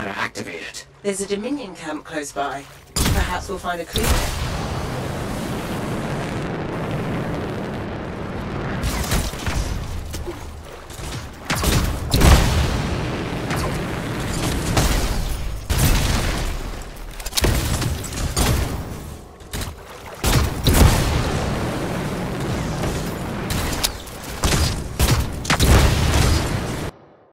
how to activate it. There's a Dominion camp close by. Perhaps we'll find a clue there.